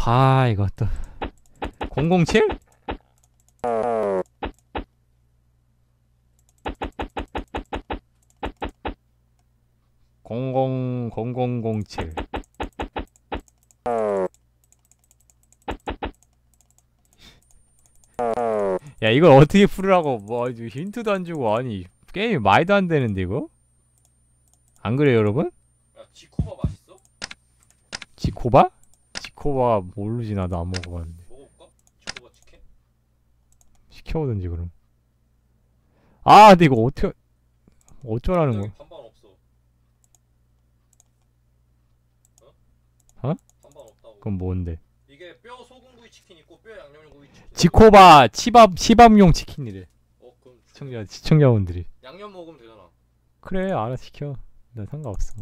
아 이것도 007? 0007 야 이걸 어떻게 풀으라고 뭐 힌트도 안 주고 아니 게임이 말도 안 되는데 이거? 안 그래요 여러분? 야 지코바 맛있어? 지코바? 지코바 모르지 나도 안 먹어봤는데 먹어볼까? 지코바 치킨? 시켜오든지 그럼 아 근데 이거 어떻게 어쩌라는 거야? 반반 없어. 어? 반반 없다고. 그건 뭔데? 이게 뼈 소금구이 치킨 있고 뼈 양념구이 치킨. 지코바 치밥용 치킨이래 그럼 시청자분들이 양념 먹으면 되잖아. 그래 알아서 시켜 난 상관없어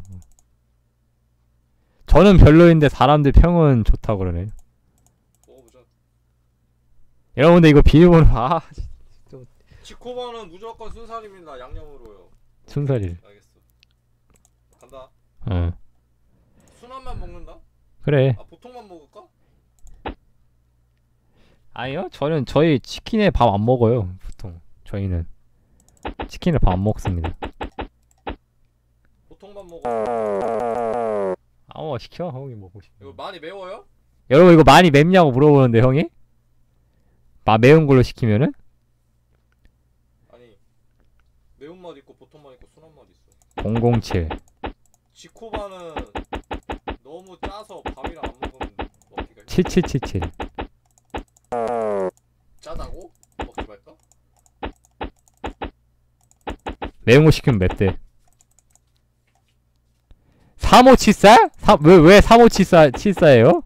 저는 별로인데 사람들 평은 좋다고 그러네 먹어보자. 여러분들 이거 비밀번호 지코바는 무조건 순살입니다. 양념으로요. 순살이 알겠어. 간다. 어 순한만 먹는다? 그래 아 보통만 먹을까? 아니요 저희 치킨에 밥 안 먹어요 보통 저희는 치킨에 밥 안 먹습니다 보통만 먹어. 아무 시켜 형이 먹고 싶어 이거 많이 매워요? 여러분 이거 많이 맵냐고 물어보는데 형이? 매운 걸로 시키면은? 아니 매운맛 있고 보통맛 있고 순한맛 있어. 007 지코바는 너무 짜서 밥이랑 안 먹으면 먹기가 7777 짜다고? 먹지 말까? 매운 거 시키면 맵대 3574? 왜 3574예요?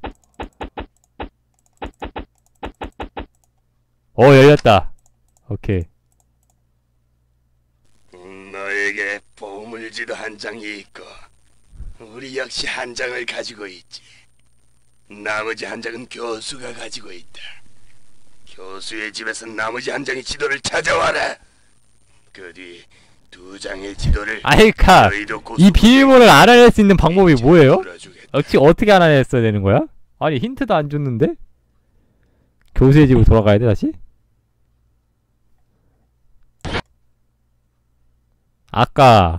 열렸다 오케이 너에게 보물지도 한 장이 있고 우리 역시 한 장을 가지고 있지. 나머지 한 장은 교수가 가지고 있다. 교수의 집에서 나머지 한 장의 지도를 찾아와라. 그 뒤 두 장의 지도를 아이카 이 비밀번호를 알아낼 수 있는 방법이 뭐예요? 어떻게 알아냈어야 되는 거야? 아니 힌트도 안 줬는데? 교수의 집으로 돌아가야 돼 다시? 아까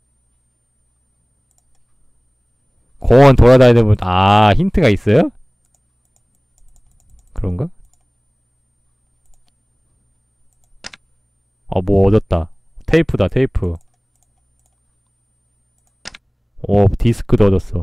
공원 돌아다니는 힌트가 있어요? 그런가? 뭐 얻었다 테이프다 테이프 디스크도 얻었어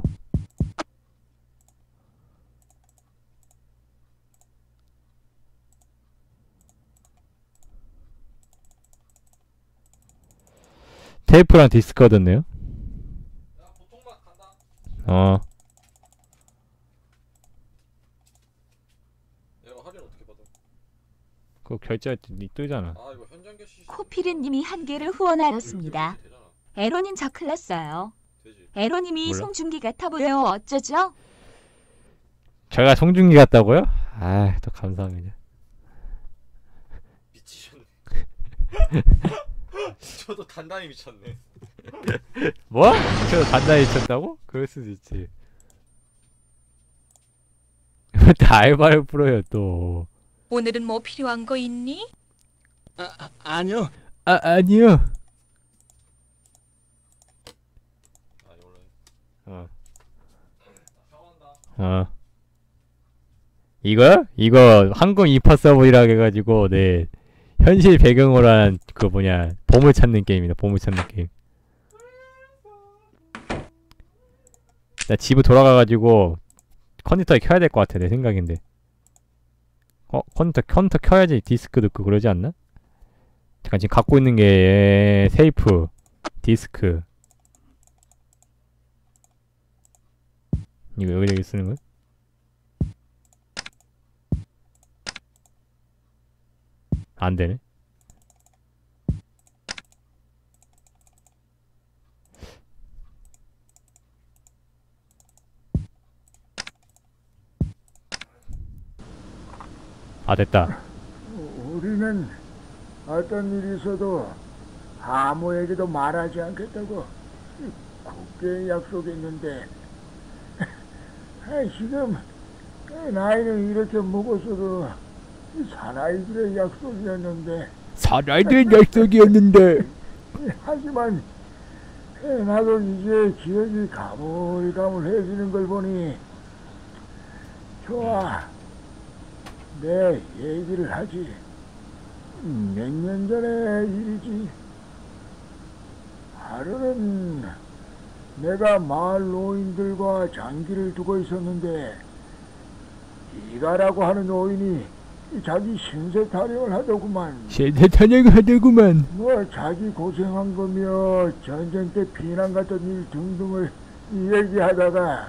테이프랑 디스크 얻었네요 야 보통맛 간다. 얘가 할인 어떻게 받아? 그거 결제할 때 뜨잖아 아 이거 현장 개시. 코피르님이 한 개를 후원하였습니다. 에로님 저 클났어요. 되지. 에로님이 몰라? 송중기 같아 보여요. 어쩌죠? 제가 송중기 같다고요? 또 감사합니다 미치셨네. 저도 단단히 미쳤네. 뭐? 저 단단히 쳤다고? 그럴 수도 있지 또 알바를 풀어요 또 오늘은 뭐 필요한 거 있니? 아니요. 아니요 아 이걸로. 어 이거 한국 이파 서버이라 해가지고 네 현실 배경으로 한 그 뭐냐 보물 찾는 게임이다 보물 찾는 게임 나 집에 돌아가가지고 컴퓨터에 켜야 될 것 같아 내 생각인데 컴퓨터 켜야지 디스크 넣고 그러지 않나? 잠깐 지금 갖고 있는 게 테이프 디스크 이거 여기 쓰는 거야? 안 되네. 됐다. 우리는 어떤 일이 있어도 아무에게도 말하지 않겠다고 굳게 약속했는데 지금 나이는 이렇게 먹었어도 사나이들의 약속이었는데 살아야 될 약속이었는데. 하지만 나도 이제 기억이 가물가물해지는 걸 보니 좋아. 내 얘기를 하지. 몇 년 전의 일이지. 하루는 내가 마을 노인들과 장기를 두고 있었는데 이가라고 하는 노인이 자기 신세 타령을 하더구만. 신세 타령을 하더구만. 뭐 자기 고생한 거며 전쟁 때 피난 갔던 일 등등을 얘기하다가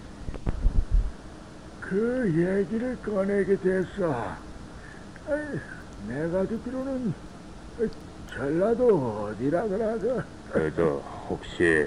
그 얘기를 꺼내게 됐어. 내가 듣기로는 전라도 어디라 그러죠? 그래도 혹시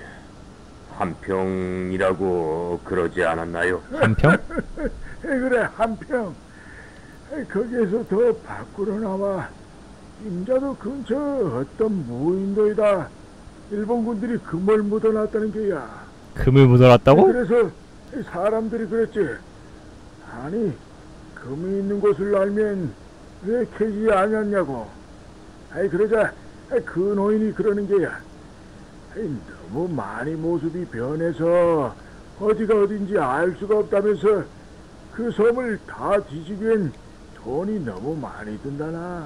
한평이라고 그러지 않았나요? 한평? 그래, 한평. 거기에서 더 밖으로 나와 임자도 근처 어떤 무인도에다 일본군들이 금을 묻어놨다는 게야. 금을 묻어놨다고? 그래서 사람들이 그랬지. 아니, 금이 있는 곳을 알면 왜 캐지 않았냐고. 그러자 그 노인이 그러는 게야. 너무 많이 모습이 변해서 어디가 어딘지 알 수가 없다면서 그 섬을 다 뒤지기엔 돈이 너무 많이 든다나.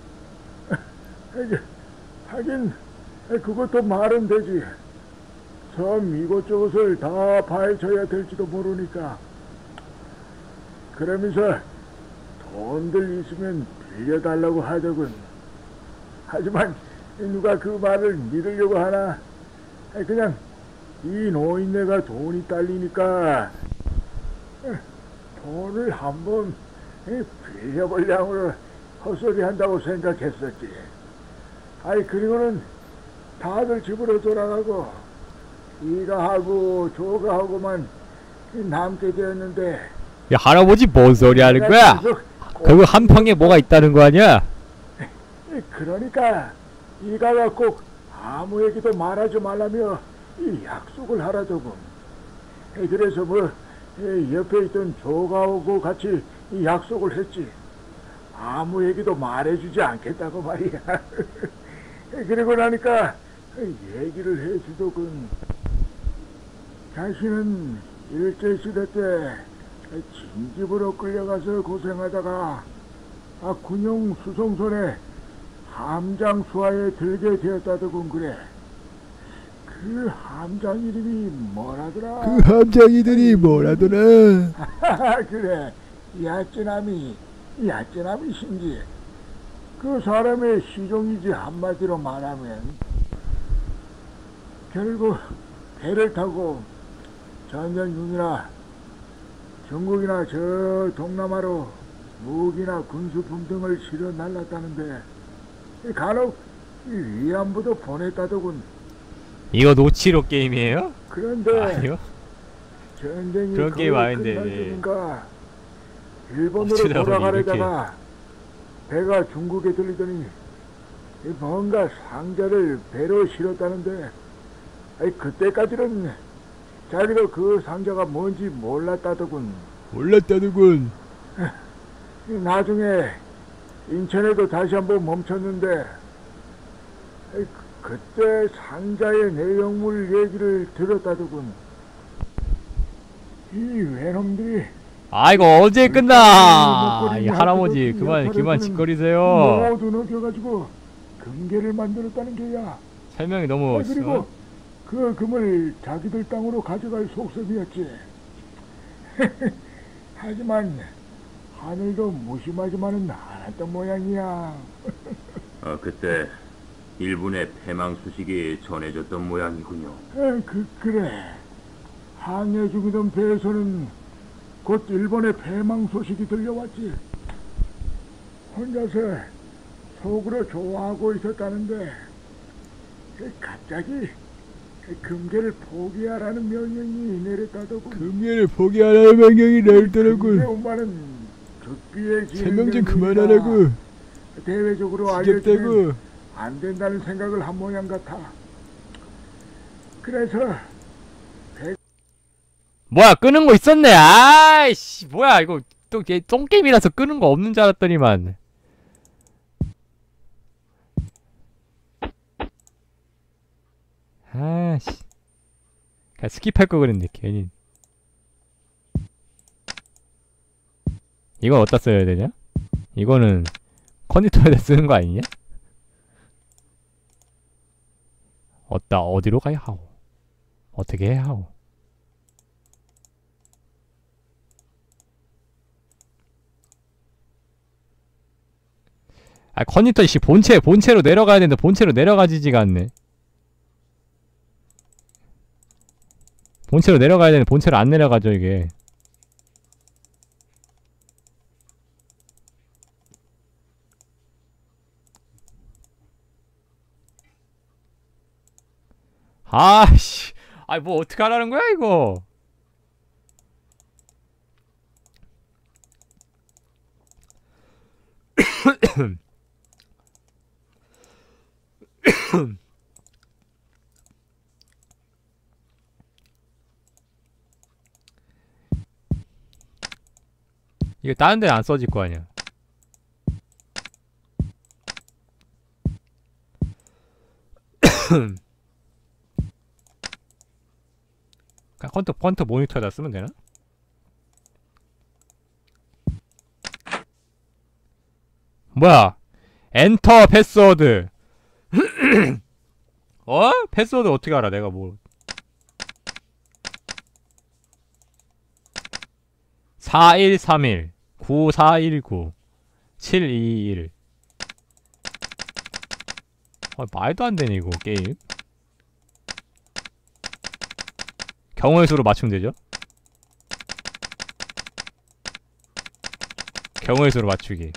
하긴 그것도 말은 되지. 섬 이곳저곳을 다 파헤쳐야 될지도 모르니까. 그러면서 돈들 있으면 빌려달라고 하더군. 하지만 누가 그 말을 믿으려고 하나. 그냥 이 노인네가 돈이 딸리니까 돈을 한번 빌려보려고 헛소리 한다고 생각했었지. 그리고는 다들 집으로 돌아가고 이가 하고 조가 하고만 남게 되었는데. 야, 할아버지 뭔 소리 하는 거야? 그거 한평에 뭐가 있다는 거 아니야? 그러니까 이가가 꼭 아무에게도 말하지 말라며 이 약속을 하라더군. 그래서 뭐 옆에 있던 조가하고 같이 이 약속을 했지. 아무에게도 말해주지 않겠다고 말이야. 그리고 나니까 얘기를 해주더군. 자신은 일제시대 때 진집으로 끌려가서 고생하다가 군용 수송선에 함장 수하에 들게 되었다더군. 그래. 그 함장 이름이 뭐라더라? 그 함장이들이 뭐라더라? 그래, 야쯔나미 신지. 그 사람의 시종이지, 한마디로 말하면. 결국 배를 타고 전쟁중이나 중국이나 저 동남아로 무기나 군수품 등을 실어 날랐다는데 간혹 위안부도 보냈다더군. 이거 노치로 게임이에요? 그런데 아니요. 전쟁이 그런 게임 거의 아닌데. 끝나니까 일본으로 어쩌다 보니 돌아가려다가 배가 중국에 들리더니 뭔가 상자를 배로 실었다는데 그때까지는 자기가 그 상자가 뭔지 몰랐다더군. 몰랐다더군. 나중에 인천에도 다시 한번 멈췄는데 그때 상자의 내용물 얘기를 들었다더군. 이 외놈들이 아이고 언제 끝나? 이 할아버지 그만 짓거리세요. 모두 녹여가지고 금괴를 만들었다는 게야. 설명이 너무 그리고 그 금을 자기들 땅으로 가져갈 속셈이었지. 하지만 하늘도 무심하지만은 않았던 모양이야. 그때 일본의 패망 소식이 전해졌던 모양이군요. 그래. 항해 중이던 배에서는 곧 일본의 패망 소식이 들려왔지. 혼자서 속으로 좋아하고 있었다는데 갑자기 금괴를 포기하라는 명령이 내렸다더군. 금괴를 포기하라는 명령이 내렸더라군. 엄마는 극비에 설명 좀 그만하라고. 대외적으로 알려주면 안 된다는 생각을 한 모양 같아. 그래서 뭐야, 끄는 거 있었네. 아이씨, 뭐야, 이거 또 똥게임이라서 끄는 거 없는 줄 알았더니만. 아씨, 그냥 스킵할 거 그랬네 괜히. 이건 어디다 써야 되냐? 이거는 컨디터에다 쓰는 거 아니냐? 어디로 가야 하오? 어떻게 해야 하오? 아, 컨디터 씨 본체로 내려가야 되는데 본체로 내려가지지가 않네. 본체로 내려가야 되는데 본체로 안 내려가죠 이게. 아씨, 아이 뭐 어떻게 하라는 거야 이거? 이거 다른 데는 안 써질 거 아니야. 그냥 펀터 모니터에다 쓰면 되나? 뭐야? 엔터 패스워드. 어? 패스워드 어떻게 알아? 내가 뭐 4131 9419 721. 말도 안 되네 이거 게임. 경우의 수로 맞추면 되죠? 경우의 수로 맞추기.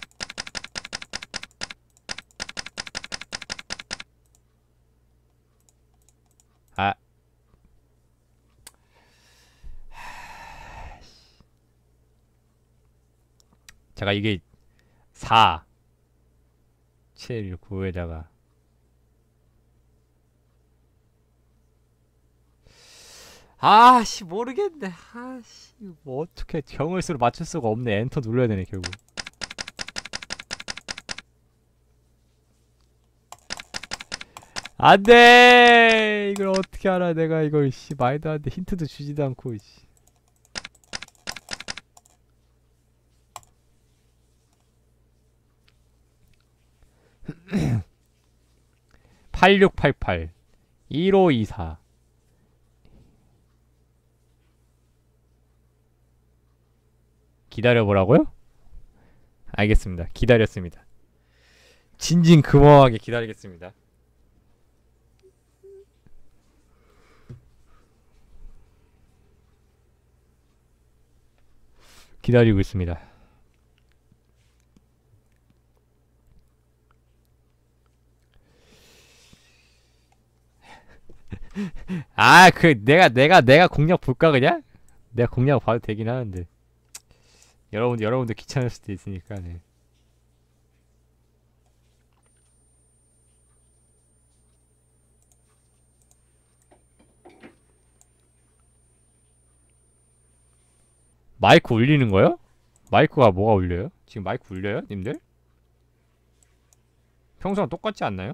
아. 제가 이게 4 7 9에다가 아씨 모르겠네. 아씨 뭐 어떻게 경우의 수로 맞출 수가 없네. 엔터 눌러야 되네 결국. 안돼. 이걸 어떻게 알아 내가 이걸. 씨 말도 안돼. 힌트도 주지도 않고. 씨. (8688) 1524 기다려보라고요? 알겠습니다. 기다렸습니다. 진진급어하게 기다리겠습니다. 기다리고 있습니다. 아, 내가 공략 볼까 그냥? 내가 공략 봐도 되긴 하는데. 여러분들 귀찮을 수도 있으니까. 네. 마이크 울리는 거요? 마이크가 뭐가 울려요? 지금 마이크 울려요, 님들? 평소랑 똑같지 않나요?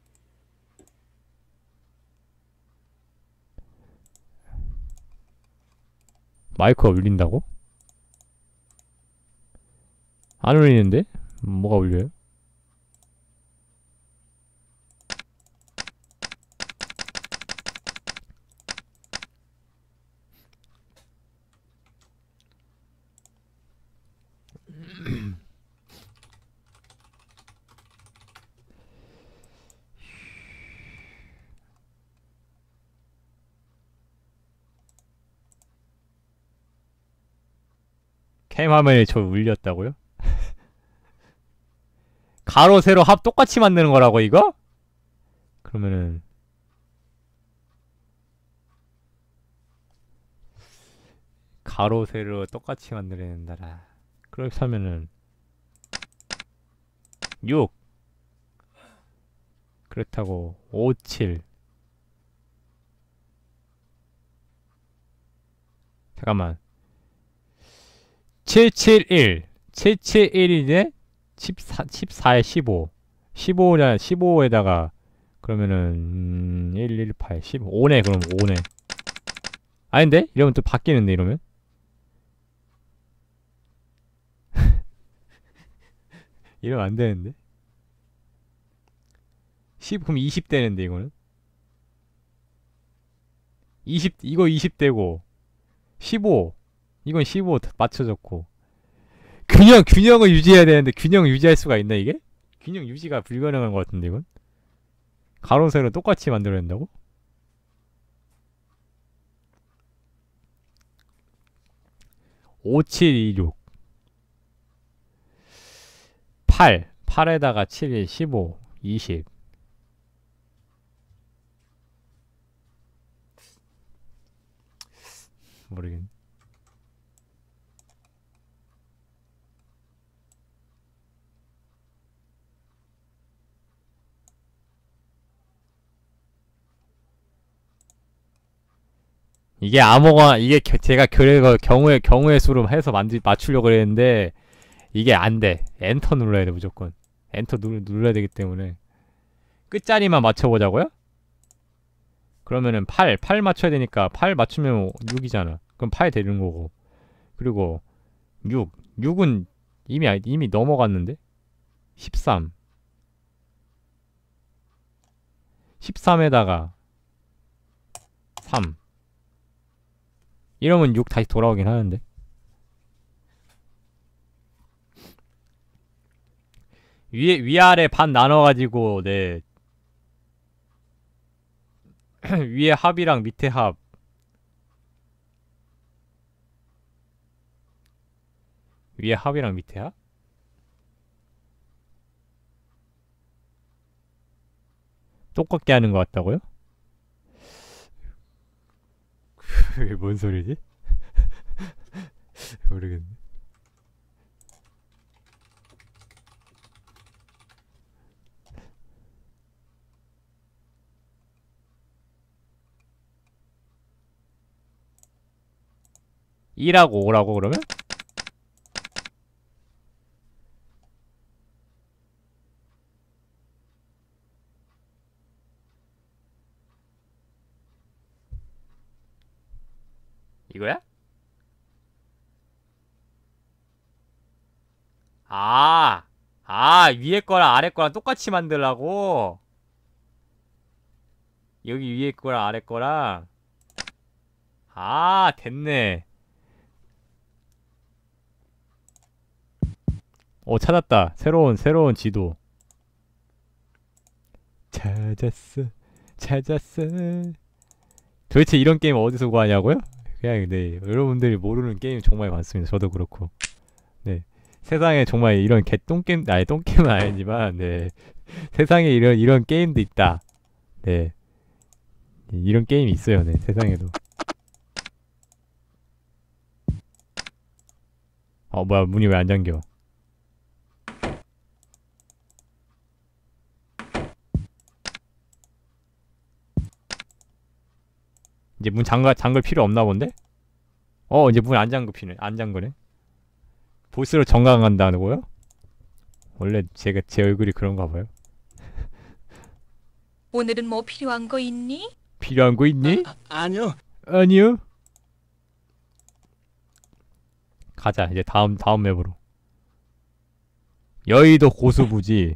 마이크가 울린다고? 안 울리는데? 뭐가 울려요? 캠 화면에 저 울렸다고요? 가로 세로 합 똑같이 만드는 거라고 이거? 그러면은 가로 세로 똑같이 만들어야 된다라. 그렇게 하면은 6 그렇다고 5 7 잠깐만. 771 771이네? 14에 15 15냐 15에다가 그러면은 118 15네. 그럼 5네. 아닌데? 이러면 또 바뀌는데 이러면? 이러면 안 되는데? 10 그럼 20 되는데 이거는? 20 이거 20 되고 15 이건 15 맞춰졌고 균형을 유지해야 되는데 균형을 유지할 수가 있나 이게? 균형 유지가 불가능한 것 같은데 이건? 가로 세로 똑같이 만들어야 된다고? 5726 8 8에다가 7일 15 20 모르겠네. 이게 아무거나 이게 제가 그래서 경우의 수로 해서 맞추려고 그랬는데 이게 안 돼. 엔터 눌러야 돼 무조건. 엔터 눌러야 되기 때문에 끝자리만 맞춰보자고요? 그러면은 8 맞춰야 되니까 8 맞추면 6이잖아. 그럼 8 되는 거고. 그리고 6은 이미 넘어갔는데? 13 13에다가 3 이러면 6 다시 돌아오긴 하는데. 위아래 반 나눠가지고 네 위에 합이랑 밑에 합 위에 합이랑 밑에 합? 똑같게 하는 것 같다고요? 그게 뭔 소리지? 모르겠네. 일하고 5라고 그러면? 이거야? 위에 거랑 아래 거랑 똑같이 만들라고? 여기 위에 거랑 아래 거랑 됐네. 찾았다. 새로운 지도. 찾았어. 도대체 이런 게임 어디서 구하냐고요? 그냥 네 여러분들이 모르는 게임 정말 많습니다. 저도 그렇고. 네 세상에 정말 이런 똥게임 똥게임은 아니지만 네 세상에 이런 게임도 있다. 네 이런 게임이 있어요. 네 세상에도. 뭐야 문이 왜 안 잠겨? 이제 문 잠글 필요 없나 본데? 이제 문 안 잠그네. 보스로 정강한다고요? 원래 제 얼굴이 그런가 봐요. 오늘은 뭐 필요한 거 있니? 필요한 거 있니? 아니요. 아니요. 가자 이제 다음 맵으로. 여의도 고수부지.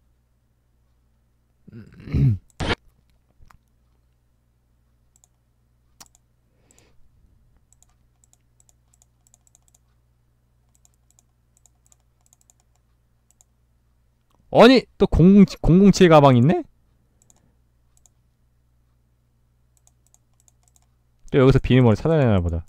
아니 또 007 가방 있네? 또 여기서 비밀번호 찾아내나 보다.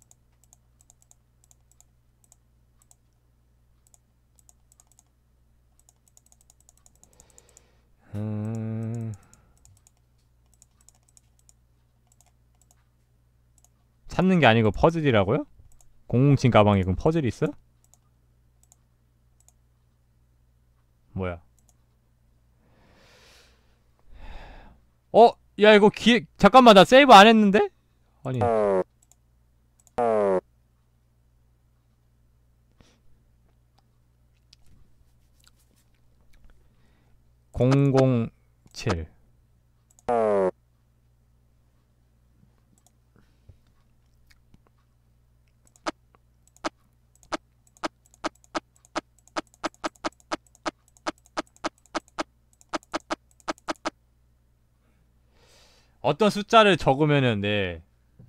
찾는 게 아니고 퍼즐이라고요? 007 가방에 그럼 퍼즐이 있어? 뭐야? 야 이거 잠깐만 나 세이브 안 했는데? 아니 007. 어떤 숫자를 적으면은 네.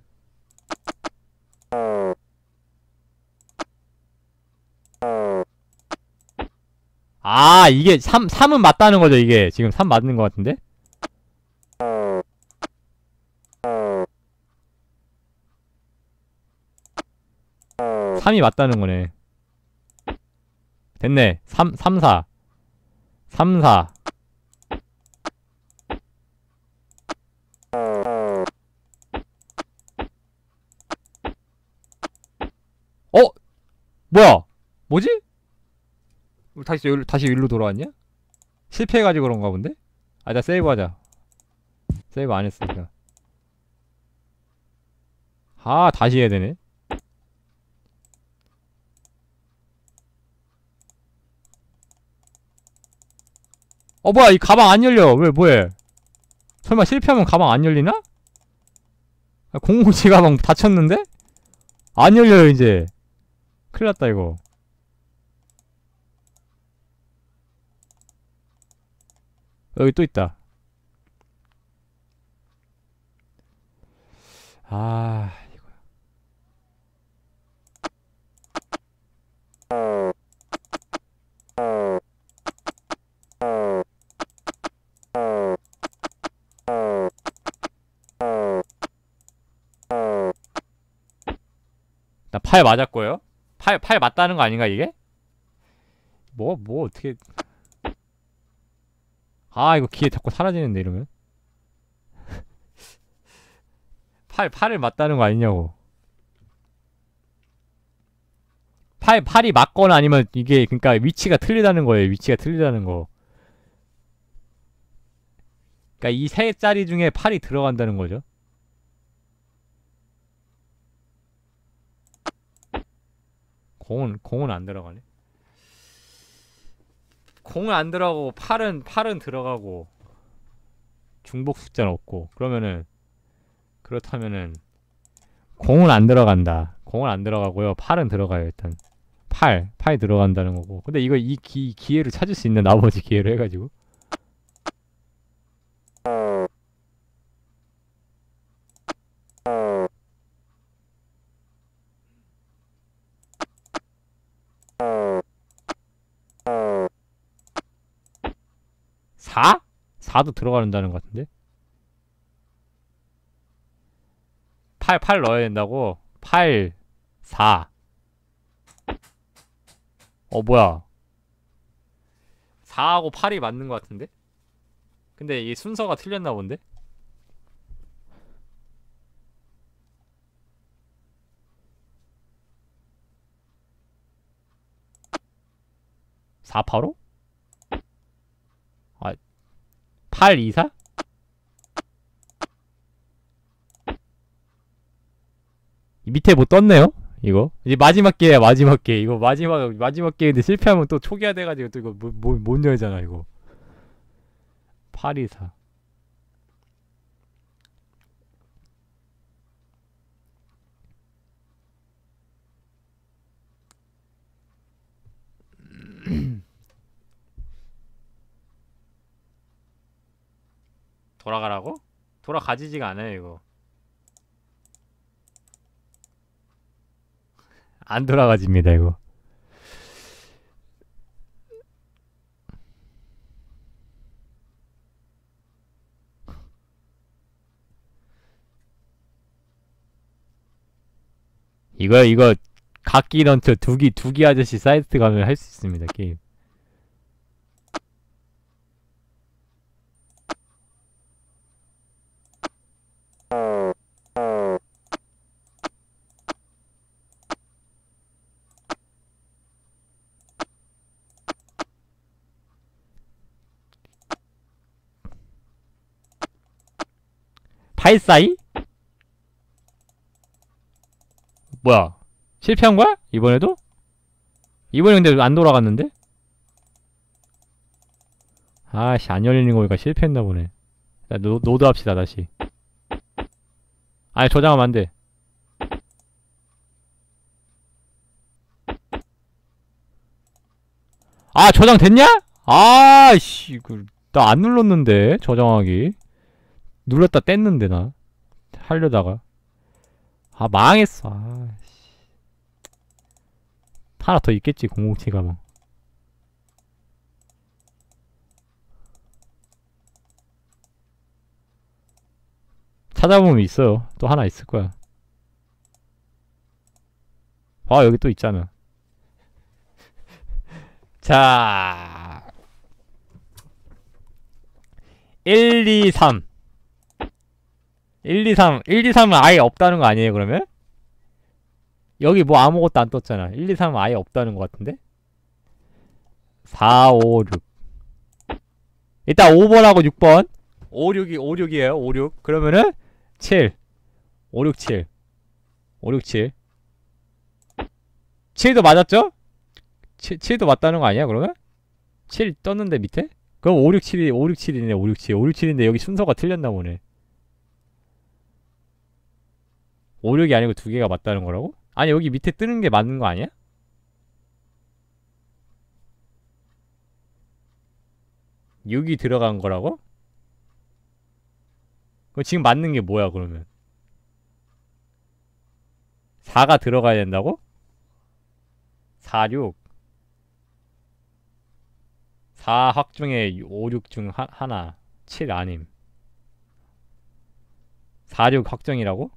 아, 이게 3은 맞다는 거죠, 이게. 지금 3 맞는 거 같은데? 삼이 맞다는 거네. 됐네. 3, 4. 3, 4. 뭐야? 뭐지? 다시 일로 돌아왔냐? 실패해가지고 그런가 본데? 아, 나 세이브하자. 세이브 안 했으니까. 아, 다시 해야 되네. 뭐야, 이 가방 안 열려. 왜, 뭐해? 설마 실패하면 가방 안 열리나? 007 가방 닫혔는데? 안 열려요, 이제. 큰일 났다, 이거. 여기 또 있다. 아, 이거. 나 8 맞았고요. 8 맞다는 거 아닌가, 이게? 뭐, 어떻게. 아, 이거 기회 자꾸 사라지는데, 이러면. 8을 맞다는 거 아니냐고. 8이 맞거나 아니면 이게, 그니까 위치가 틀리다는 거예요, 위치가 틀리다는 거. 그니까 이 세 자리 중에 8이 들어간다는 거죠. 공은 안 들어가네. 공은 안 들어가고 8은 들어가고 중복 숫자는 없고 그렇다면은 공은 안 들어간다. 공은 안 들어가고요. 8은 들어가요. 일단 8 들어간다는 거고. 근데 이거 이 기회를 찾을 수 있는 나머지 기회를 해가지고 4? 4도 들어간다는 것 같은데? 8 넣어야 된다고? 8, 4. 뭐야. 4하고 8이 맞는 것 같은데? 근데 이 순서가 틀렸나 본데? 4, 8, 5? 8, 2, 4? 밑에 뭐 떴네요? 이거 이제 마지막 기회야. 마지막 기회. 이거 마지막 기회인데 실패하면 또 초기화 돼가지고 또 이거 못 열잖아 이거. 8, 2, 4. 돌아가라고? 돌아가지지가 않아요 이거. 안 돌아가집니다 이거. 이거 각기 런처 두기 아저씨 사이트 가면 할 수 있습니다 게임. 팔사이? 뭐야? 실패한 거야? 이번에도? 이번에 근데 안 돌아갔는데? 아씨 안 열리는 거니까 실패했나 보네. 자, 노드 합시다 다시. 아니 저장하면 안 돼. 아 저장 됐냐? 아씨 나 안 눌렀는데 저장하기. 눌렀다 뗐는데 나 하려다가 아 망했어. 아씨 하나 더 있겠지 007 가면. 찾아보면 있어요. 또 하나 있을 거야. 아 여기 또 있잖아. 자 1, 2, 3 1, 2, 3 1, 2, 3은 아예 없다는 거 아니에요 그러면? 여기 뭐 아무것도 안 떴잖아. 1, 2, 3은 아예 없다는 거 같은데? 4, 5, 6 일단 5번하고 6번 5, 6이에요 5, 6 그러면은 7 5, 6, 7 5, 6, 7 7도 맞았죠? 7도 맞다는 거 아니야 그러면? 7 떴는데 밑에? 그럼 5, 6, 7이 5, 6, 7이네 5, 6, 7 5, 6, 7인데 여기 순서가 틀렸나 보네. 5, 6이 아니고 두 개가 맞다는 거라고? 아니 여기 밑에 뜨는 게 맞는 거 아니야? (6이) 들어간 거라고? 그럼 지금 맞는 게 뭐야 그러면? 4가 들어가야 된다고? 4, 6 4 확중에 5, 6 중 하나 7 아님 4, 6 확정이라고?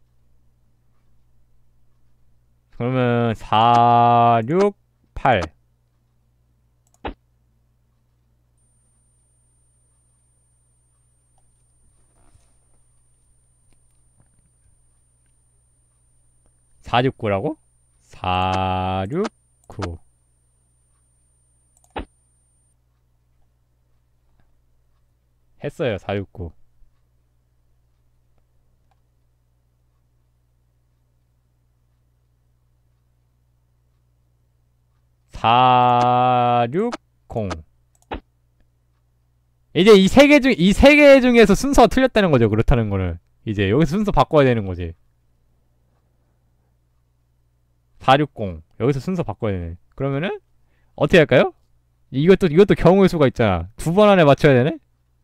그러면 4, 6, 8 4, 6, 9라고? 4, 6, 9 했어요 4, 6, 9 4, 6, 0 이제 이 세 개 중에서 순서가 틀렸다는 거죠. 그렇다는 거는 이제 여기서 순서 바꿔야 되는 거지. 460 여기서 순서 바꿔야 되네. 그러면은 어떻게 할까요? 이것도 경우의 수가 있잖아. 두 번 안에 맞춰야 되네?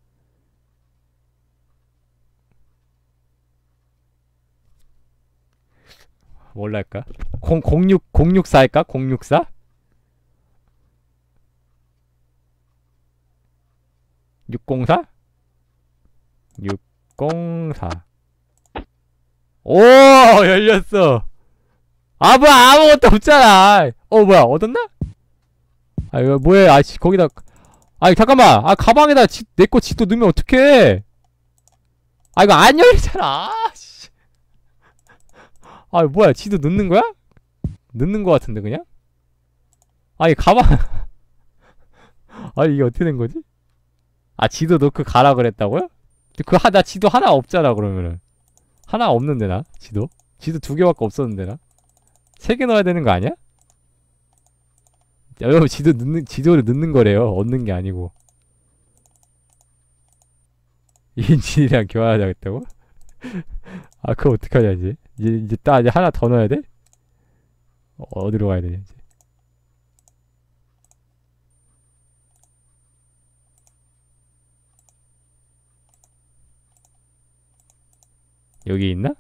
뭘로 할까? 064 할까? 064? 604? 604 오 열렸어. 아 뭐야 아무것도 없잖아. 뭐야 얻었나? 아 이거 뭐야 아 거기다 아니 잠깐만 아 가방에다 내거 지도 넣으면 어떡해. 아 이거 안 열리잖아. 아씨 아 뭐야 지도 넣는 거야? 넣는 거 같은데 그냥? 아니 가방 아니 이게 어떻게 된 거지? 아 지도 넣고 가라 그랬다고요? 나 지도 하나 없잖아 그러면은. 하나 없는데 나 지도 두 개밖에 없었는데 나 3개 넣어야 되는 거 아니야? 여러분 지도를 넣는 거래요. 얻는 게 아니고. 인진이랑 교환하자겠다고? 아 그거 어떡하냐 이제 이제 하나 더 넣어야 돼? 어디로 가야 되냐 이제. 여기 있나?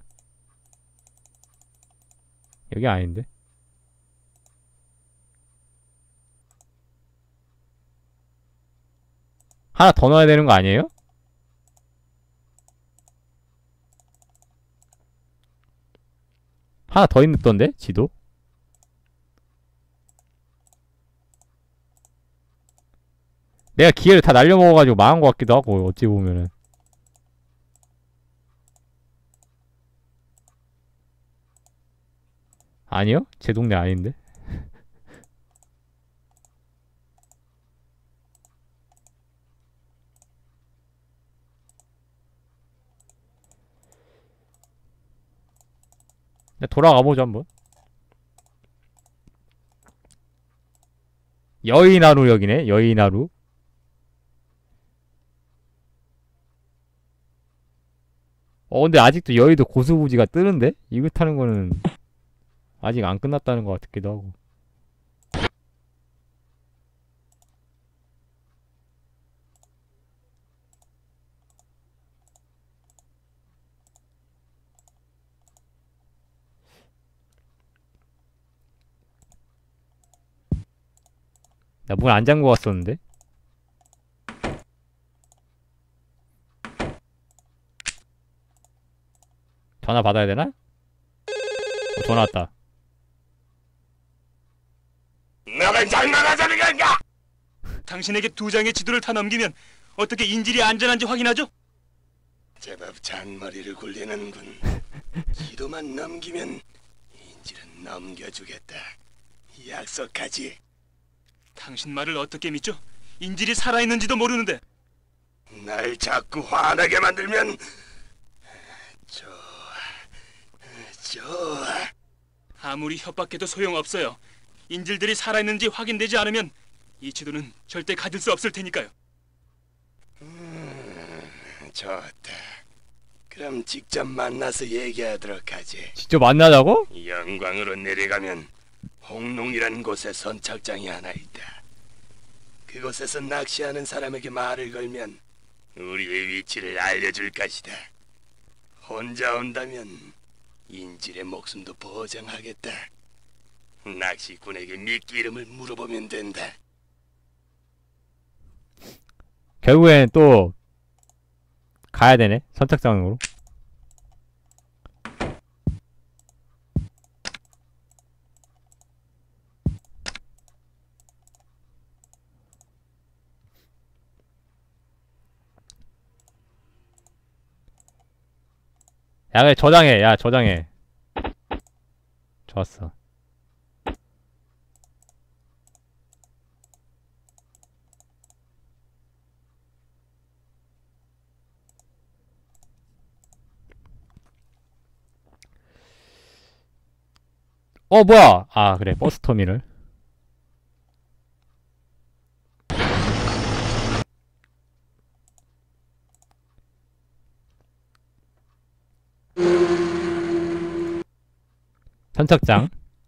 여기 아닌데? 하나 더 넣어야 되는 거 아니에요? 하나 더 있던데? 지도? 내가 기회를 다 날려먹어가지고 망한 것 같기도 하고 어찌 보면은. 아니요? 제 동네 아닌데? 돌아가보죠 한번. 여의나루역이네. 여의나루 근데 아직도 여의도 고수부지가 뜨는데? 이거 타는 거는 아직 안 끝났다는 거 같기도 하고. 나 문 안 잠궈 왔었는데? 전화 받아야 되나? 전화 왔다. 너를 장난하자는 건가? 당신에게 2장의 지도를 다 넘기면 어떻게 인질이 안전한지 확인하죠? 제법 잔머리를 굴리는군. 지도만 넘기면 인질은 넘겨주겠다. 약속하지? 당신 말을 어떻게 믿죠? 인질이 살아있는지도 모르는데. 날 자꾸 화나게 만들면 좋아. 아무리 협박해도 소용없어요. 인질들이 살아있는지 확인되지 않으면 이 지도는 절대 가질 수 없을 테니까요. 좋다. 그럼 직접 만나서 얘기하도록 하지. 직접 만나자고? 영광으로 내려가면 홍농이라는 곳에 선착장이 하나 있다. 그곳에서 낚시하는 사람에게 말을 걸면 우리의 위치를 알려줄 것이다. 혼자 온다면 인질의 목숨도 보장하겠다. 낚시꾼에게 미끼 이름을 물어보면 된다. 결국엔 또 가야 되네. 선착장으로. 야, 그래, 저장해. 야, 저장해. 좋았어. 뭐야! 아, 그래, 버스터미널. 선착장.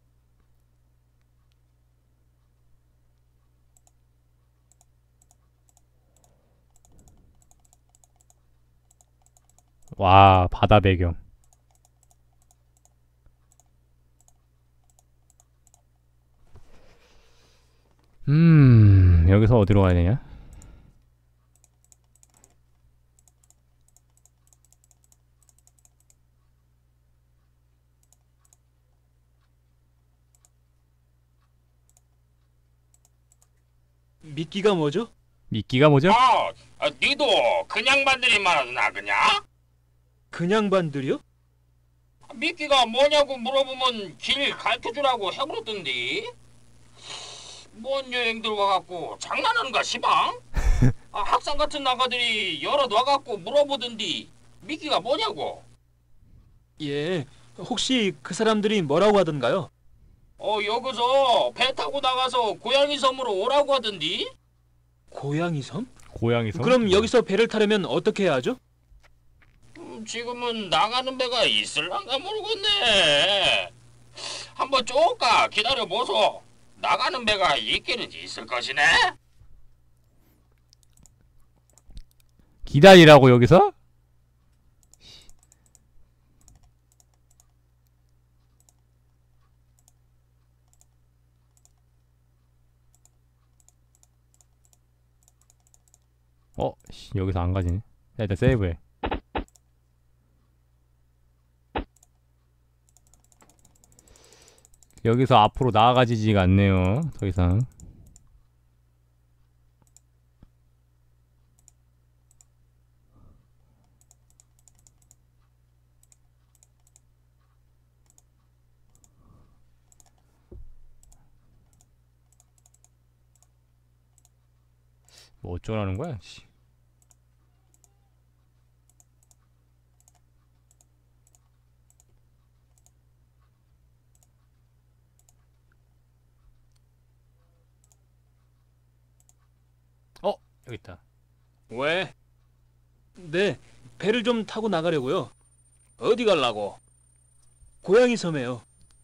와, 바다 배경. 여기서 어디로 가야 되냐? 미끼가 뭐죠? 미끼가 뭐죠? 니도 그냥 반들이 말하나 그냥? 그냥 반들이요? 미끼가 뭐냐고 물어보면 길 가르쳐주라고 해버렸던디. 뭔 여행들 와갖고 장난하는가 시방? 학생 같은 나가들이 여럿 와갖고 물어보던디 미끼가 뭐냐고. 예, 혹시 그 사람들이 뭐라고 하던가요? 여기서 배 타고 나가서 고양이 섬으로 오라고 하던디. 고양이 섬? 고양이 섬? 그럼 여기서 배를 타려면 어떻게 해야 하죠? 지금은 나가는 배가 있을란가 모르겠네. 한번 쪼까 기다려보소. 나가는 배가 있기는 있을 것이네. 기다리라고 여기서? 여기서 안 가지네. 야, 일단 세이브해. 여기서 앞으로 나아가지지가 않네요. 더 이상. 뭐 어쩌라는 거야? 씨. 여기 있다. 왜? 네, 배를 좀 타고 나가려고요. 어디 갈라고? 고양이 섬에요.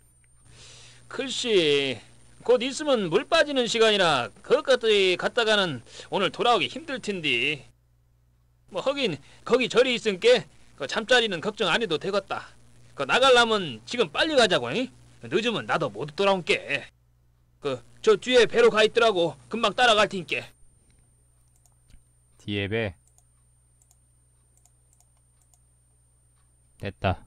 글쎄, 곧 있으면 물 빠지는 시간이라 거기까지 갔다가는 오늘 돌아오기 힘들 텐데. 뭐 하긴 거기 절이 있으니까 그 잠자리는 걱정 안 해도 되겠다. 그 나가려면 지금 빨리 가자고. 잉? 늦으면 나도 못 돌아온게. 그 저 뒤에 배로 가 있더라고. 금방 따라갈 테니까. 뒤에 배. 됐다.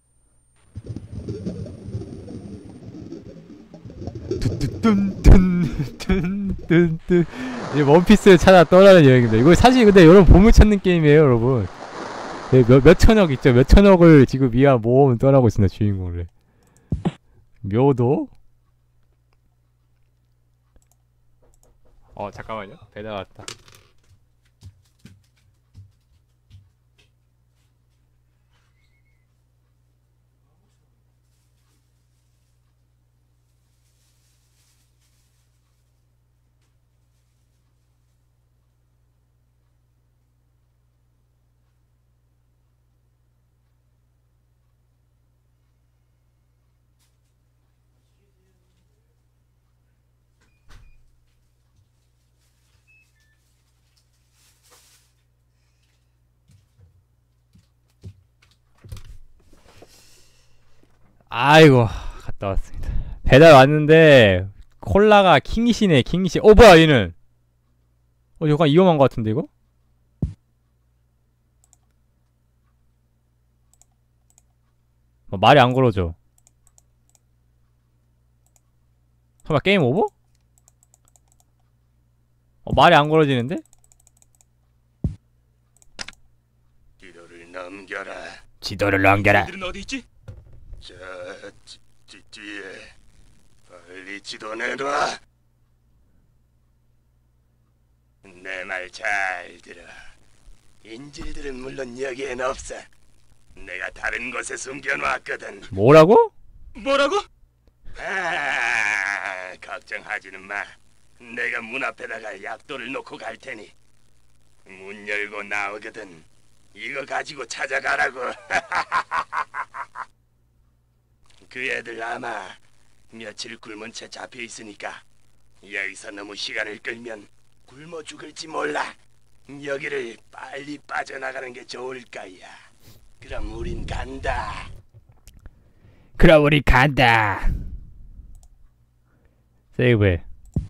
뚠뚠뚠뚠뚠뚠. 이제 원피스를 찾아 떠나는 여행입니다. 이거 사실 근데 여러분 보물 찾는 게임이에요, 여러분. 몇 천억 있죠? 몇 천억을 지금 위한 모험을 떠나고 있습니다, 주인공을. 묘도? 잠깐만요. 배달 왔다. 아이고, 갔다 왔습니다. 배달 왔는데 콜라가 킹시네, 킹시. 뭐야 얘는? 약간 위험한 것 같은데 이거? 말이 안 걸어져. 설마 게임 오버? 말이 안 걸어지는데? 지도를 넘겨라. 지도를 넘겨라. 애들은 어디 있지? 저 뒤에 빨리 지도 내놔. 내 말 잘 들어. 인질들은 물론 여기엔 없어. 내가 다른 곳에 숨겨놨거든. 뭐라고? 뭐라고? 걱정하지는 마. 내가 문 앞에다가 약도를 놓고 갈 테니 문 열고 나오거든. 이거 가지고 찾아가라고. 그 애들 아마 며칠 굶은 채 잡혀 있으니까 여기서 너무 시간을 끌면 굶어 죽을지 몰라. 여기를 빨리 빠져나가는 게 좋을 거야. 그럼 우린 간다. 그럼 우리 간다. 세이브해.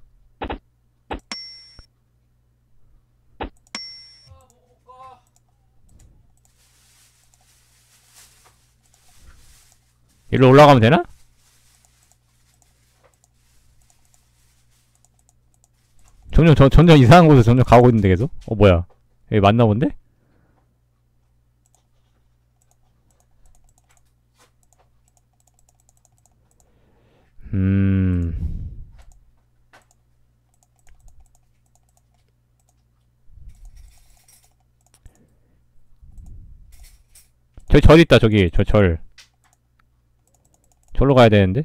일로 올라가면 되나? 점점 이상한 곳으로 점점 가고 있는데 계속? 뭐야? 여기 맞나 본데? 저기 절 있다, 저기. 저 절. 절로 가야 되는데?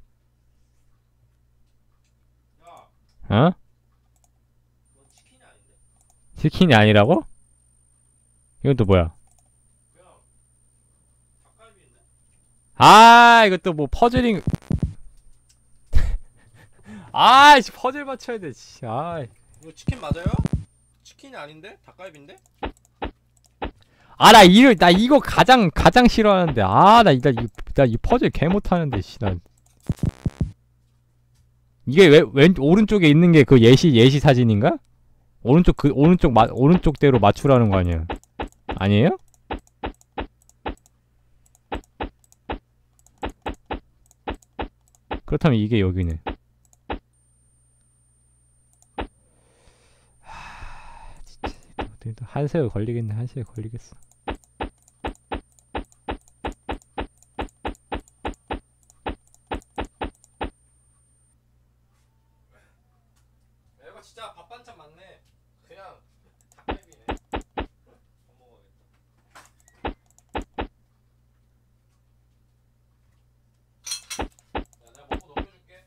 어? 치킨이 아니라고? 이건 또 뭐야? 이것도 뭐 퍼즐링. 씨, 퍼즐 맞춰야 돼, 씨. 이거 치킨 맞아요? 치킨이 아닌데? 닭갈비인데? 나 이거 가장 싫어하는데. 나 이 퍼즐 개 못하는데, 씨. 이게 오른쪽에 있는 게 그 예시 사진인가? 오른쪽대로 맞추라는 거 아니야? 아니에요? 그렇다면 이게 여기네. 진짜. 한 세월 걸리겠네, 한 세월 걸리겠어. 이거 진짜 밥 반찬 많네. 그냥 닭갈비네. 못 먹어야겠다. 야, 내가 먹고 넘겨줄게.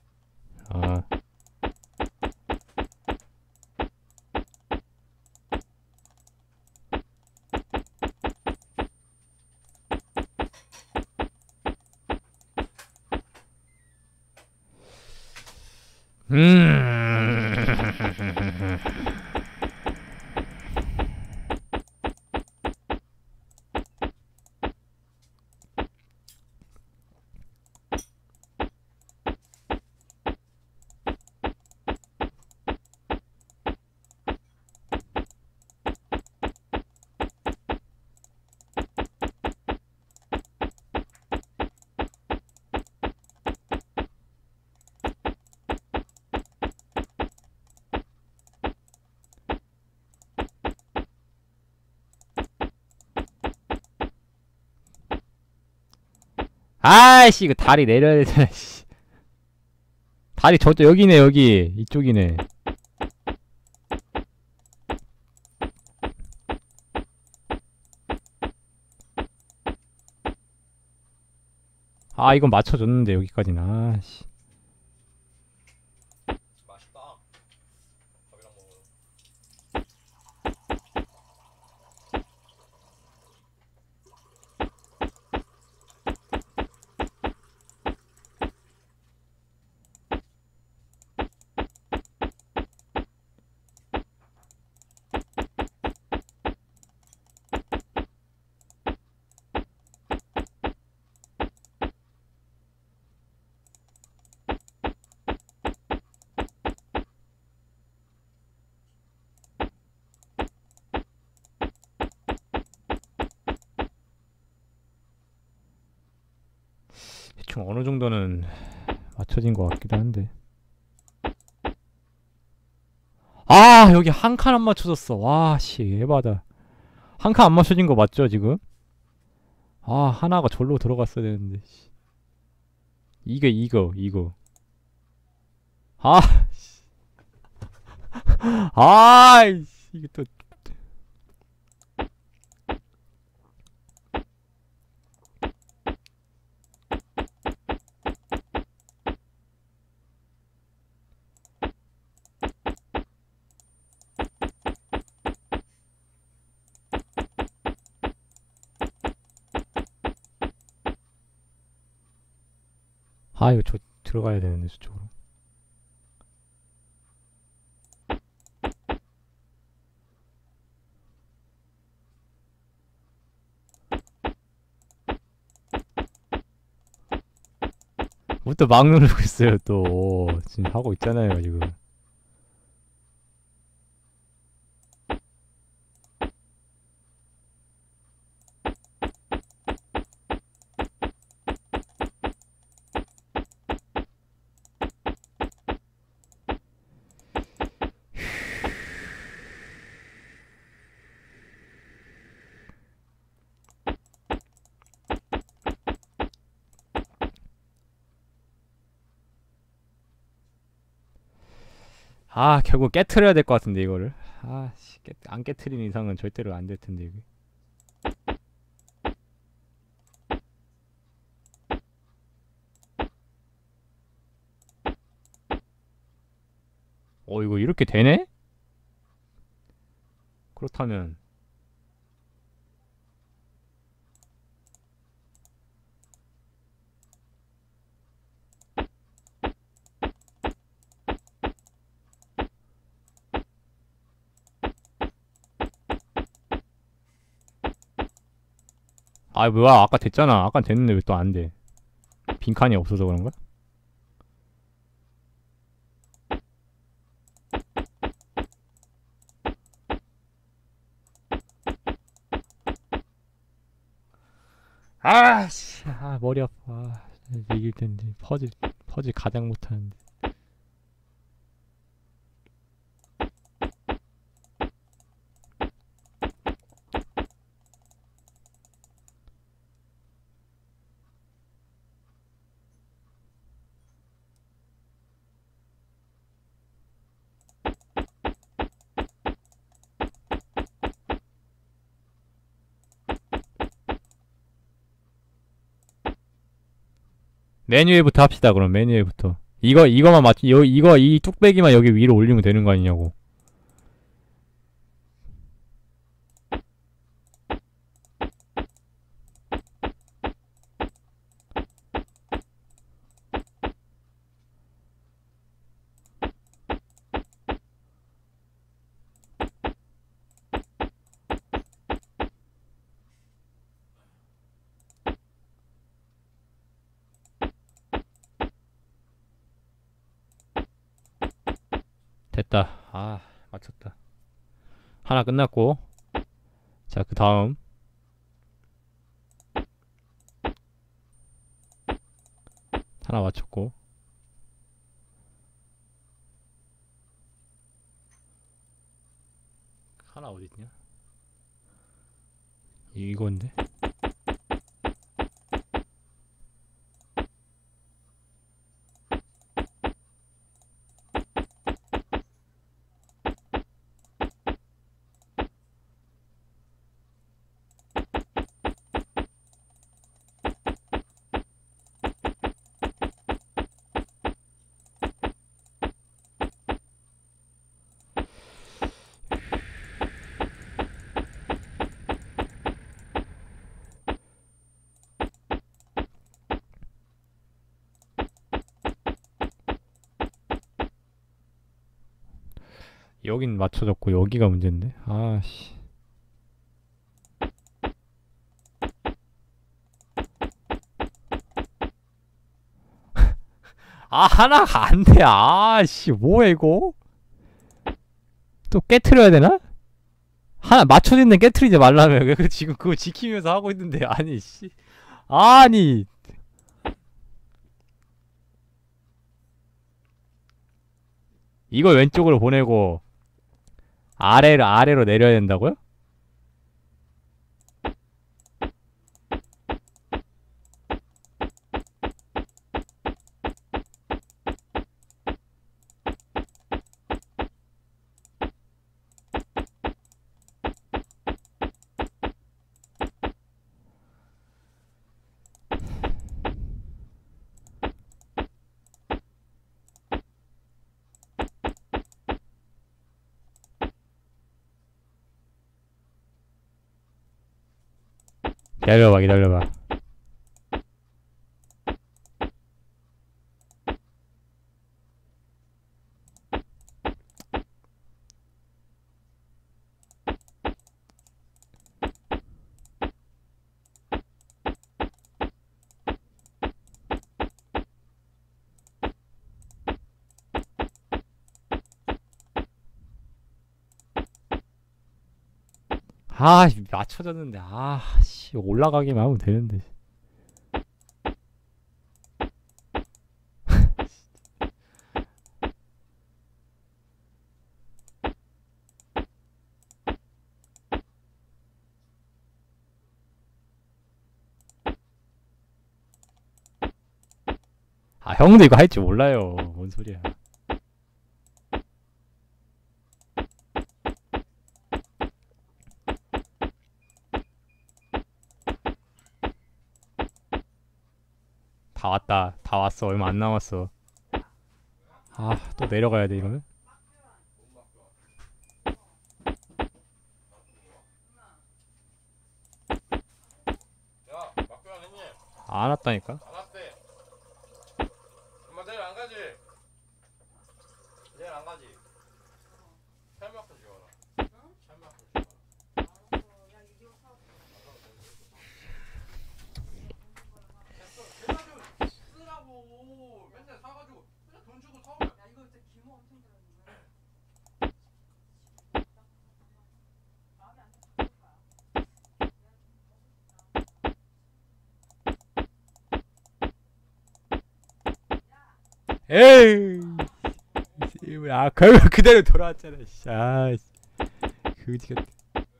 음. 아이씨, 이거 다리 내려야 되잖아, 씨. 다리 저쪽, 여기네, 여기. 이쪽이네. 아, 이건 맞춰줬는데, 여기까지는. 아씨. 맛있다. 밥이랑 먹어요. 대충 어느 정도는 맞춰진 것 같기도 한데. 아, 여기 한 칸 안 맞춰졌어. 와, 씨, 에바다. 한 칸 안 맞춰진 거 맞죠, 지금? 아, 하나가 절로 들어갔어야 되는데, 씨. 이거. 아, 씨. 아이씨, 이게 또. 아, 이거 저 들어가야 되는데, 저쪽으로. 뭐 또 막 누르고 있어요, 또. 지금 하고 있잖아요, 지금. 아, 결국 깨트려야 될 것 같은데, 이거를. 아, 씨, 안 깨트리는 이상은 절대로 안 될 텐데, 이게. 이거 이렇게 되네? 그렇다면. 아, 뭐야, 아까 됐잖아. 아까 됐는데 왜 또 안 돼? 빈칸이 없어서 그런가? 아씨, 아, 머리 아파. 아, 이길 텐데. 퍼즐 가장 못하는데. 메뉴에부터 합시다. 그럼 메뉴에부터. 이거만 이 뚝배기만 여기 위로 올리면 되는 거 아니냐고. 됐다. 아, 맞췄다. 하나 끝났고. 자, 그 다음. 하나 맞췄고. 하나 어딨냐? 이건데? 여긴 맞춰졌고 여기가 문제인데. 아씨. 아, 하나가 안 돼. 아씨, 뭐야 이거? 또 깨트려야 되나? 하나 맞춰진 데 깨트리지 말라며. 지금 그거 지키면서 하고 있는데. 아니 씨. 아니. 이걸 왼쪽으로 보내고 아래로 내려야 된다고요? 기다려봐. 아, 맞춰졌는데. 아, 씨, 올라가기만 하면 되는데. 아, 형도 이거 할 줄 몰라요. 뭔 소리야. 다 왔다. 다 왔어. 얼마 안 남았어. 아, 또 내려가야 돼, 이거는. 야, 막병 했니? 안 왔다니까? 안 왔대. 엄마 내일 안 가지? 내일 안 가지? 찰막도 지워라. 찰막도 지워라. 됐어. 계산 좀 쓰라고. 맨날 사가지고 그냥 돈 주고 사. 야, 이거 진짜 기모 엄청 들었는데. 마음에 안 들을 거야. 에이. 아, 결국 그대로 돌아왔잖아. 씨. 아, 그지 같아.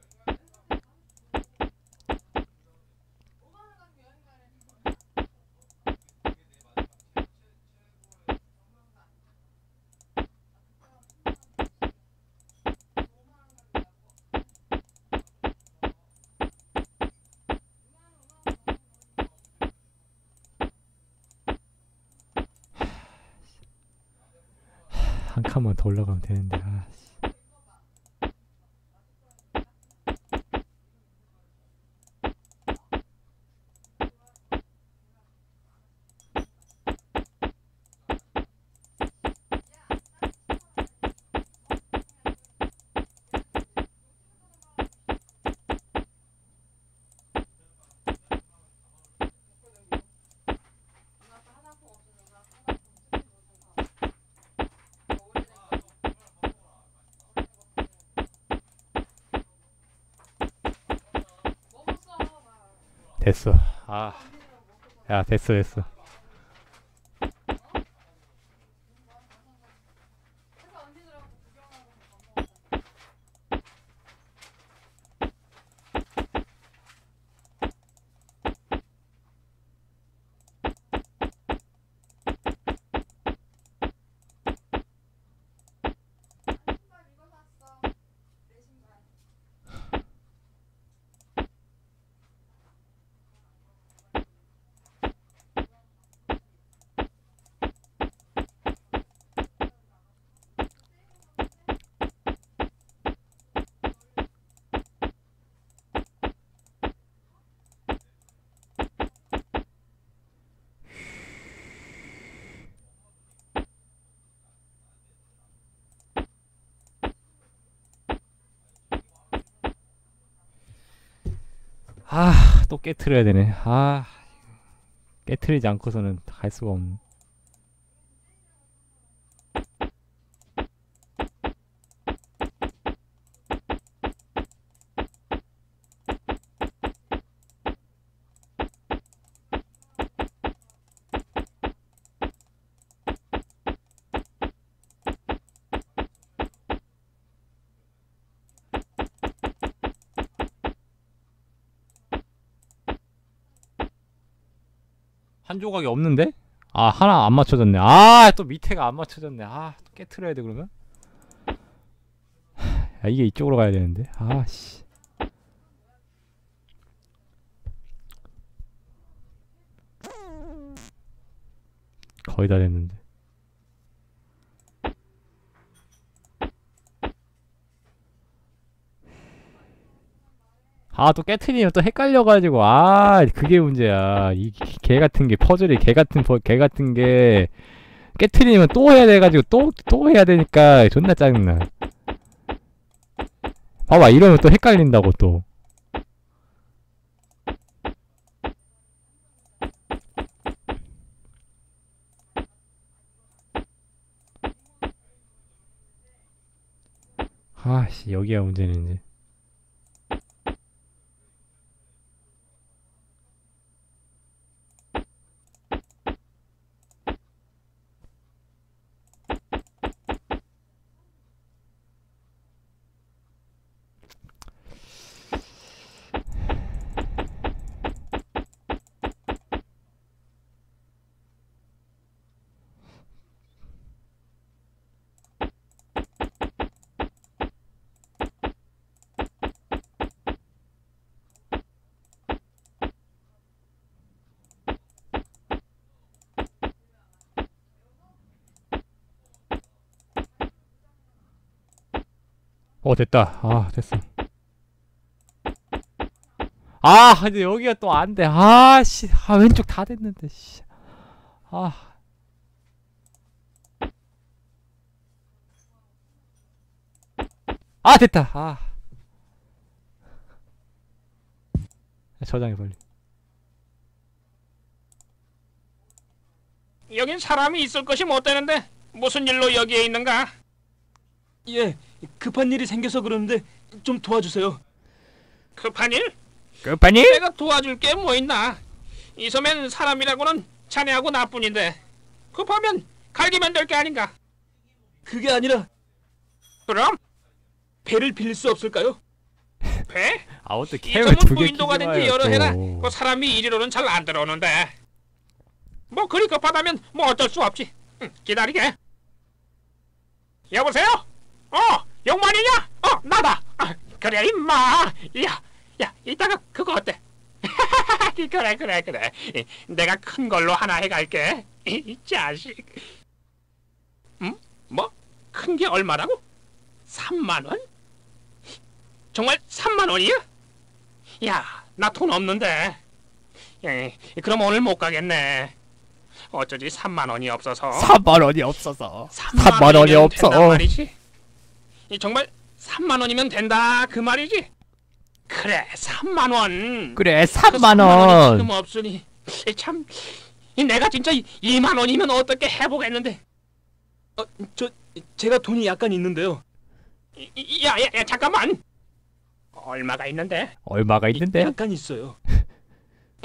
한 칸만 더 올라가면 되는데. 아, 씨. 됐어. 아, 야 됐어 됐어. 아, 또 깨트려야 되네. 아, 깨트리지 않고서는 갈 수가 없네. 한 조각이 없는데? 아, 하나 안 맞춰졌네. 아, 또 밑에가 안 맞춰졌네. 아, 또 깨트려야 돼 그러면? 야, 이게 이쪽으로 가야 되는데. 아, 씨. 거의 다 됐는데. 아, 또 깨트리면 또 헷갈려가지고. 아, 그게 문제야. 이 개 같은 게 퍼즐이 개 같은 게 깨트리면 또 해야 돼가지고 또 해야 되니까 존나 짜증나. 봐봐, 이러면 또 헷갈린다고 또. 아씨, 여기가 문제는 이제. 됐다. 아, 됐어. 아, 근데 여기가 또 안 돼. 아, 씨. 아, 왼쪽 다 됐는데, 씨. 아. 아, 됐다. 아. 저장해, 빨리. 여긴 사람이 있을 것이 못 되는데 무슨 일로 여기에 있는가? 예, 급한 일이 생겨서 그러는데 좀 도와주세요. 급한 일? 급한 일? 내가 도와줄 게 뭐 있나? 이 섬엔 사람이라고는 자네하고 나뿐인데 급하면 갈기면 될 게 아닌가? 그게 아니라 그럼? 배를 빌릴 수 없을까요? 배? 아, 어떻게 이 캠을 섬은 두개 무인도가든지 여러 해라 그 사람이 이리로는 잘 안 들어오는데 뭐 그리 급하다면 뭐 어쩔 수 없지. 기다리게. 여보세요? 영만이냐? 나다. 그래 임마. 야 이따가 그거 어때? 그래. 내가 큰 걸로 하나 해갈게. 이 자식. 뭐? 큰 게 얼마라고? 3만 원? 정말 3만 원이야? 야, 나 돈 없는데. 그럼 오늘 못 가겠네. 어쩌지 3만 원이 없어서. 3만 원이 없어서. 3만 원이 없어. 된단 말이지. 정말 3만 원이면 된다 그 말이지. 그래 3만 원. 그래, 그 3만 3만 원이 원. 지금 없으니 참 내가 진짜 2만 원이면 어떻게 해보겠는데. 제가 돈이 약간 있는데요. 야 잠깐만. 얼마가 있는데? 얼마가 있는데? 약간 있어요.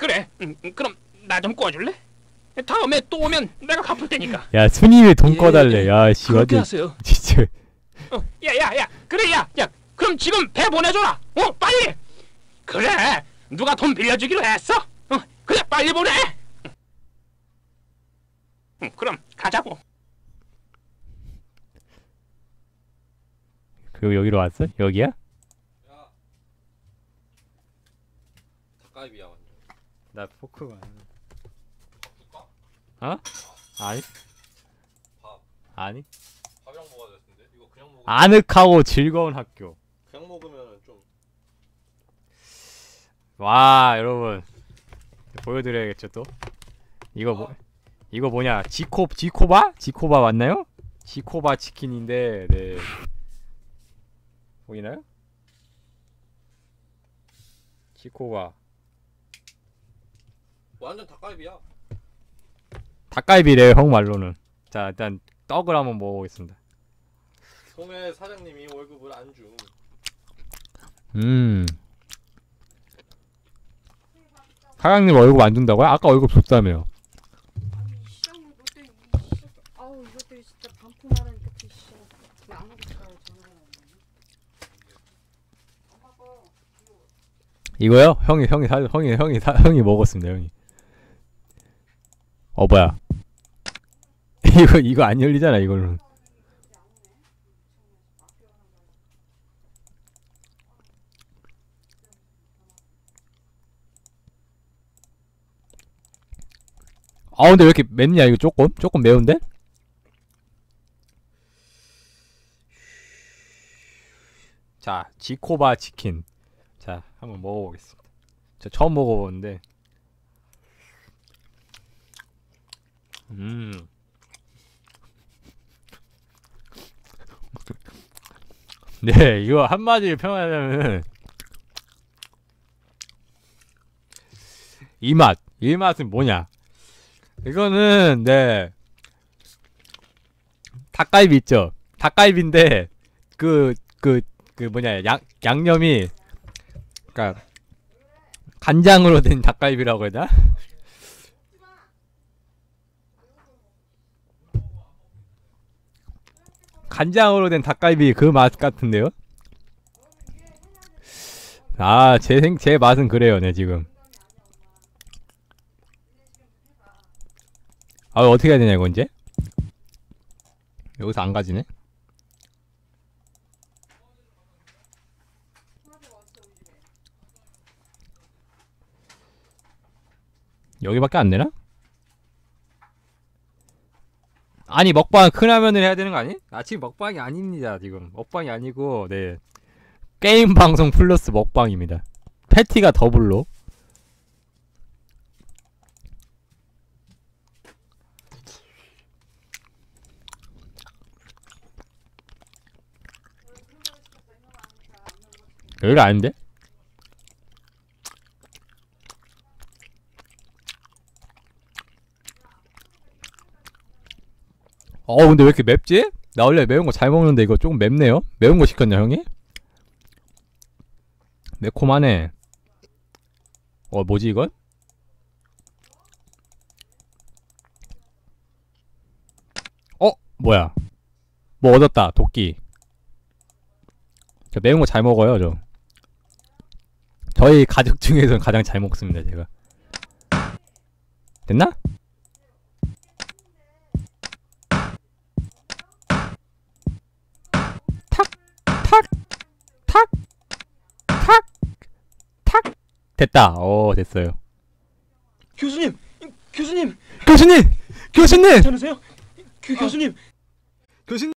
그래. 그럼 나 좀 꿔줄래? 다음에 또 오면 내가 갚을 테니까. 야 순임에 돈 예, 꺼달래. 야 씨 그렇게 완전 하세요. 진짜. 야야야, 그래 야. 그럼 지금 배 보내줘라. 빨리. 그래. 누가 돈 빌려주기로 했어? 그래 빨리 보내. 그럼 가자고. 그리고 여기로 왔어? 여기야? 야 닭갈비야 완전. 나 포크가 줄까? 어? 아니 밥. 아니 밥이랑 먹어야 되는데 이거 그냥 먹으면 아늑하고 즐거운 학교. 그냥 먹으면 좀 와 여러분 보여드려야겠죠 또. 이거 뭐냐 지코바 맞나요? 지코바 치킨인데 네 보이나요? 지코바 완전 닭갈비야. 닭갈비래요 형 말로는. 자 일단 떡을 한번 먹어보겠습니다. 소매 사장님이 월급을 안 줌. 사장님 월급 안 준다고요? 아까 월급 줬다며요. 아니 이 시장님 볼 때 아우 이것들이 진짜 반품하라니까 그 씨. 안 하겠어요 전화가 왔네. 이거요? 형이 먹었습니다 형이. 뭐야? 이거 안 열리잖아 이걸로. 근데 왜 이렇게 맵냐 이거 조금 매운데? 자 지코바 치킨. 자 한번 먹어보겠습니다. 저 처음 먹어보는데 네 이거 한마디로 표현하자면 이 맛은 뭐냐, 이거는 네 닭갈비 있죠. 닭갈비인데 그 뭐냐 양념이 그니까 간장으로 된 닭갈비라고 해야 되나? 간장으로 된 닭갈비 그 맛 같은데요? 제 맛은 그래요, 네, 지금. 어떻게 해야 되냐, 이거 이제? 여기서 안 가지네? 여기밖에 안 되나? 아니 먹방 큰 화면을 해야 되는 거 아니? 지금 먹방이 아닙니다. 지금 먹방이 아니고 네 게임 방송 플러스 먹방입니다. 패티가 더블로. 여기가 아닌데? 근데 왜 이렇게 맵지? 나 원래 매운 거 잘 먹는데 이거 조금 맵네요? 매운 거 시켰냐, 형이? 매콤하네. 뭐지, 이건? 뭐야. 뭐 얻었다, 도끼. 저 매운 거 잘 먹어요, 저. 저희 가족 중에서는 가장 잘 먹습니다, 제가. 됐나? 탁! 됐다. 됐어요. 교수님! 교수님! 교수님! 괜찮으세요? 교수님! 교수님!